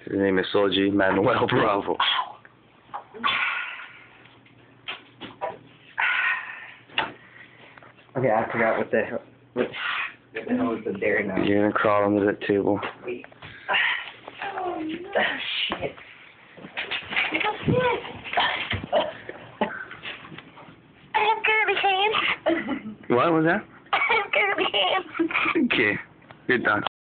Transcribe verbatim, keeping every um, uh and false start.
His name is Shoji Manuel Bravo. Okay, I forgot what the hell. What, what the hell is the dairy now? You're gonna crawl under that table. Wait. Oh, shit. I have girly hands. What was that? I have girly hands. Okay, you're done.